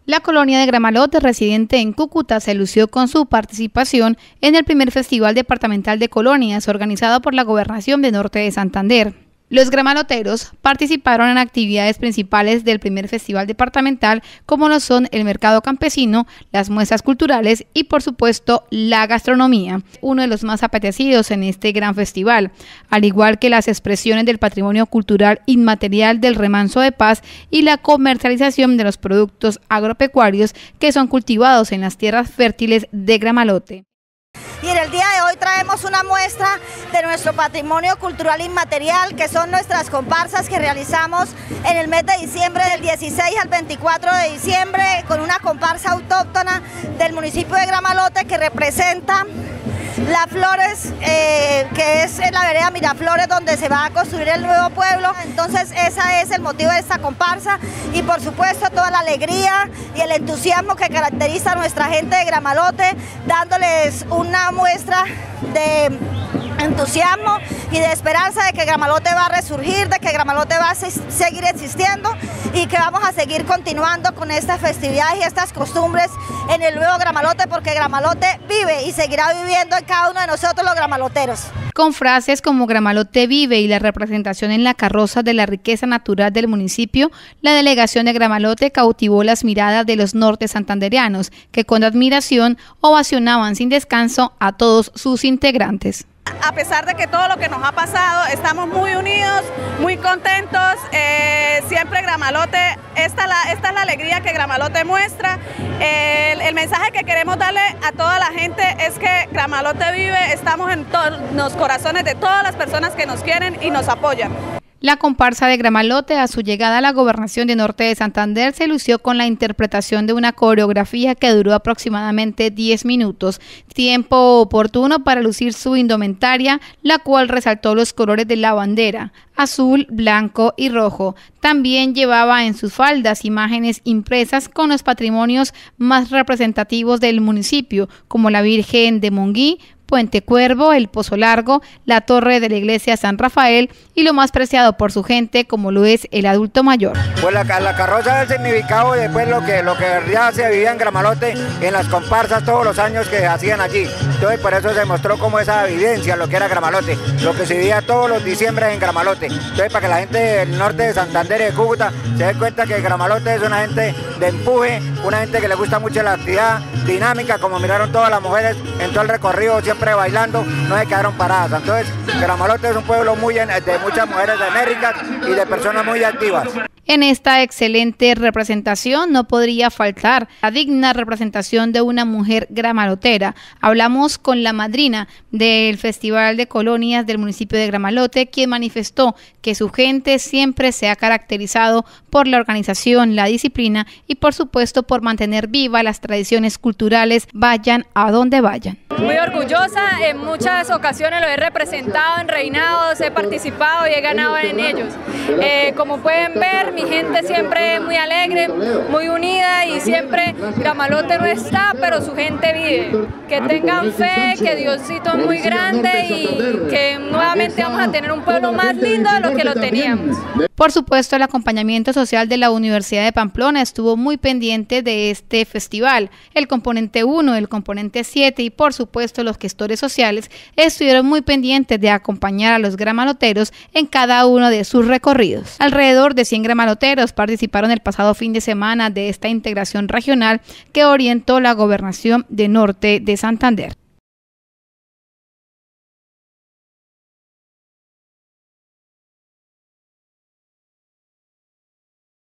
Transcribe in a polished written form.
La colonia de Gramalote, residente en Cúcuta, se lució con su participación en el primer Festival Departamental de Colonias organizado por la Gobernación de Norte de Santander. Los gramaloteros participaron en actividades principales del primer festival departamental, como lo son el mercado campesino, las muestras culturales y, por supuesto, la gastronomía, uno de los más apetecidos en este gran festival, al igual que las expresiones del patrimonio cultural inmaterial del Remanso de Paz y la comercialización de los productos agropecuarios que son cultivados en las tierras fértiles de Gramalote. Y en el día de hoy traemos una muestra de nuestro patrimonio cultural inmaterial, que son nuestras comparsas que realizamos en el mes de diciembre, del 16 al 24 de diciembre, con una comparsa autóctona del municipio de Gramalote que representa las Flores, que es en la vereda Miraflores, donde se va a construir el nuevo pueblo. Entonces ese es el motivo de esta comparsa y por supuesto toda la alegría y el entusiasmo que caracteriza a nuestra gente de Gramalote, dándoles una muestra de entusiasmo y de esperanza de que Gramalote va a resurgir, de que Gramalote va a seguir existiendo y que vamos a seguir continuando con estas festividades y estas costumbres en el nuevo Gramalote, porque Gramalote vive y seguirá viviendo en cada uno de nosotros los gramaloteros. Con frases como Gramalote vive y la representación en la carroza de la riqueza natural del municipio, la delegación de Gramalote cautivó las miradas de los norte santandereanos, que con admiración ovacionaban sin descanso a todos sus integrantes. A pesar de que todo lo que nos ha pasado, estamos muy unidos, muy contentos. Siempre Gramalote, esta es la alegría que Gramalote muestra. El mensaje que queremos darle a toda la gente es que Gramalote vive, estamos en los corazones de todas las personas que nos quieren y nos apoyan. La comparsa de Gramalote, a su llegada a la Gobernación de Norte de Santander, se lució con la interpretación de una coreografía que duró aproximadamente 10 minutos, tiempo oportuno para lucir su indumentaria, la cual resaltó los colores de la bandera, azul, blanco y rojo. También llevaba en sus faldas imágenes impresas con los patrimonios más representativos del municipio, como la Virgen de Monguí, Puente Cuervo, el Pozo Largo, la torre de la iglesia San Rafael y lo más preciado por su gente, como lo es el adulto mayor. Pues la carroza del significado y después lo que ya se vivía en Gramalote, en las comparsas todos los años que hacían allí. Entonces por eso se mostró como esa vivencia, lo que era Gramalote, lo que se vivía todos los diciembres en Gramalote. Entonces para que la gente del norte de Santander y de Cúcuta se dé cuenta que Gramalote es una gente de empuje, una gente que le gusta mucho la actividad dinámica, como miraron todas las mujeres en todo el recorrido, siempre bailando, no se quedaron paradas. Entonces Gramalote es un pueblo de muchas mujeres enérgicas y de personas muy activas. En esta excelente representación no podría faltar la digna representación de una mujer gramalotera. Hablamos con la madrina del Festival de Colonias del municipio de Gramalote, quien manifestó que su gente siempre se ha caracterizado por la organización, la disciplina y por supuesto por mantener vivas las tradiciones culturales, vayan a donde vayan. Muy orgullosa, en muchas ocasiones lo he representado en reinados, he participado y he ganado en ellos. Como pueden ver, mi gente siempre muy alegre, muy unida y siempre Gramalote no está, pero su gente vive. Que tengan fe, que Diosito es muy grande y que nuevamente vamos a tener un pueblo más lindo de lo que lo teníamos. Por supuesto, el acompañamiento social de la Universidad de Pamplona estuvo muy pendiente de este festival. El componente 1, el componente 7 y por supuesto los gestores sociales estuvieron muy pendientes de acompañar a los gramaloteros en cada uno de sus recorridos. Alrededor de 100 gramaloteros participaron el pasado fin de semana de esta integración regional que orientó la Gobernación de Norte de Santander.